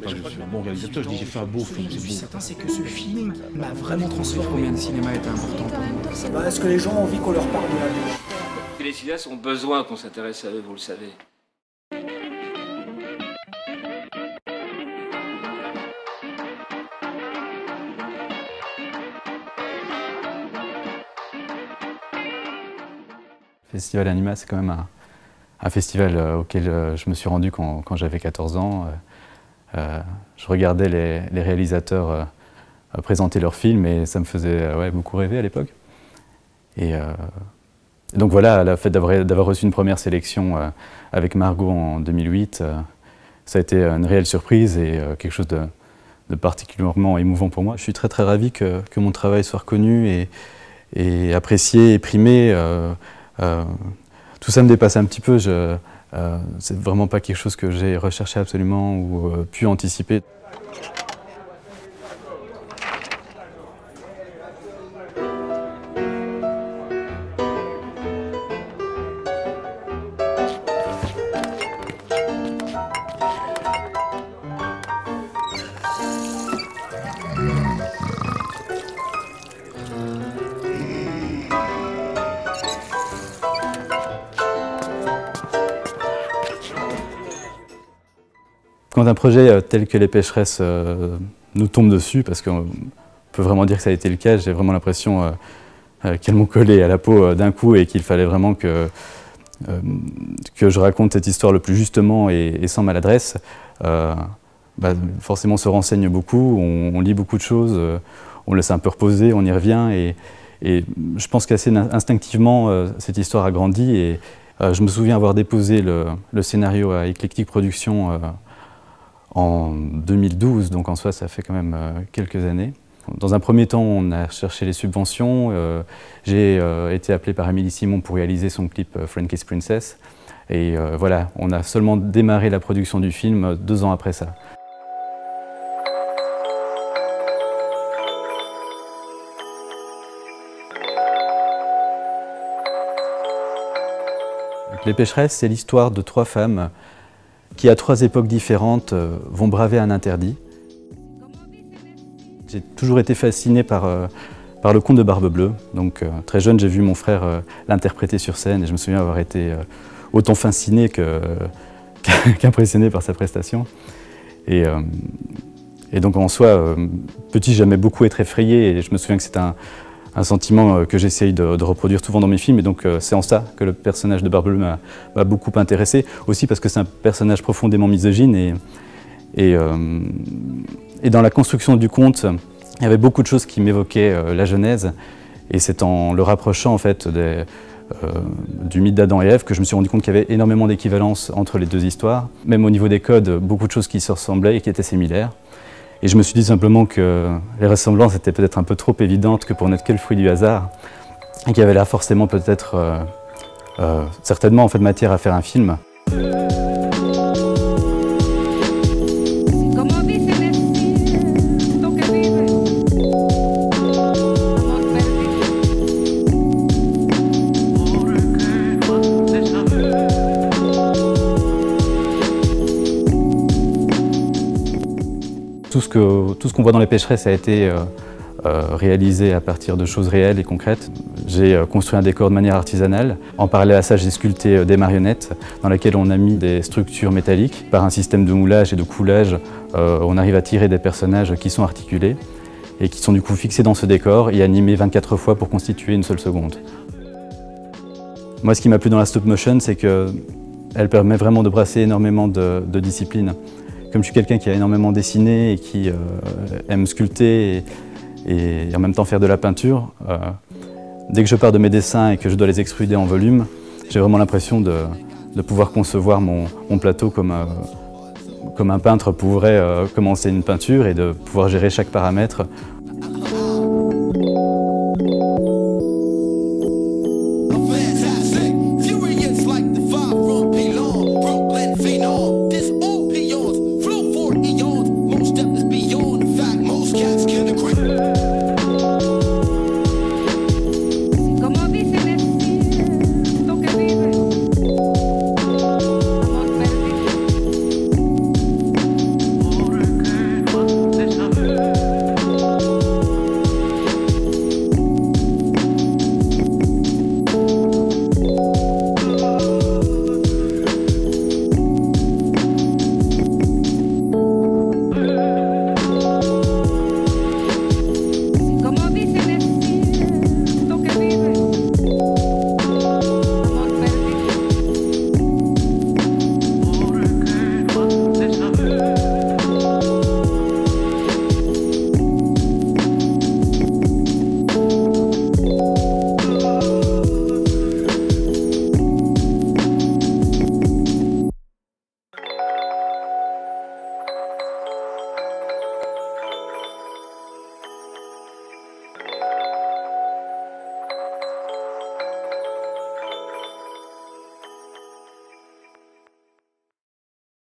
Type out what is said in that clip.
pas que je suis un bon réalisateur, je dis j'ai fait un beau film. Ce que je suis certain, c'est que ce film m'a vraiment transformé. Combien de cinéma était important pour moi? Est-ce que les gens ont envie qu'on leur parle de la vie? Les cinéastes ont besoin qu'on s'intéresse à eux, vous le savez. Festival Anima, c'est quand même un festival auquel je me suis rendu quand j'avais 14 ans. Je regardais les réalisateurs présenter leurs films et ça me faisait beaucoup rêver à l'époque. Et donc voilà, le fait d'avoir reçu une première sélection avec Margot en 2008, ça a été une réelle surprise et quelque chose de particulièrement émouvant pour moi. Je suis très très ravi que mon travail soit reconnu et apprécié et primé. Tout ça me dépasse un petit peu, c'est vraiment pas quelque chose que j'ai recherché absolument ou pu anticiper. Quand un projet tel que Les Pécheresses nous tombe dessus, parce qu'on peut vraiment dire que ça a été le cas, j'ai vraiment l'impression qu'elles m'ont collé à la peau d'un coup et qu'il fallait vraiment que je raconte cette histoire le plus justement et sans maladresse. Forcément on se renseigne beaucoup, on lit beaucoup de choses, on laisse un peu reposer, on y revient et je pense qu'assez instinctivement cette histoire a grandi et je me souviens avoir déposé le scénario à Eclectic Productions en 2012, donc en soi ça fait quand même quelques années. Dans un premier temps, on a cherché les subventions. J'ai été appelé par Amélie Simon pour réaliser son clip Frankie's Princess. Et voilà, on a seulement démarré la production du film 2 ans après ça. Les Pécheresses, c'est l'histoire de 3 femmes qui, à 3 époques différentes, vont braver un interdit. J'ai toujours été fasciné par le conte de Barbe Bleue. Donc, très jeune, j'ai vu mon frère l'interpréter sur scène et je me souviens avoir été autant fasciné qu'impressionné par sa prestation. Et donc, en soi, petit, j'aimais beaucoup être effrayé et je me souviens que c'est un sentiment que j'essaye de reproduire souvent dans mes films. Et donc, c'est en ça que le personnage de Barbe Bleue m'a beaucoup intéressé. Aussi parce que c'est un personnage profondément misogyne et dans la construction du conte, il y avait beaucoup de choses qui m'évoquaient la Genèse. Et c'est en le rapprochant en fait du mythe d'Adam et Ève que je me suis rendu compte qu'il y avait énormément d'équivalences entre les 2 histoires. Même au niveau des codes, beaucoup de choses qui se ressemblaient et qui étaient similaires. Et je me suis dit simplement que les ressemblances étaient peut-être un peu trop évidentes que pour n'être que le fruit du hasard. Et qu'il y avait là forcément peut-être, certainement en fait matière à faire un film. Tout ce qu'on voit dans Les Pécheresses a été réalisé à partir de choses réelles et concrètes. J'ai construit un décor de manière artisanale. En parallèle à ça, j'ai sculpté des marionnettes dans lesquelles on a mis des structures métalliques. Par un système de moulage et de coulage, on arrive à tirer des personnages qui sont articulés et qui sont du coup fixés dans ce décor et animés 24 fois pour constituer une seule seconde. Moi, ce qui m'a plu dans la stop motion, c'est qu'elle permet vraiment de brasser énormément de disciplines. Comme je suis quelqu'un qui a énormément dessiné et qui aime sculpter et en même temps faire de la peinture, dès que je pars de mes dessins et que je dois les extruder en volume, j'ai vraiment l'impression de pouvoir concevoir mon plateau comme un peintre pourrait commencer une peinture et de pouvoir gérer chaque paramètre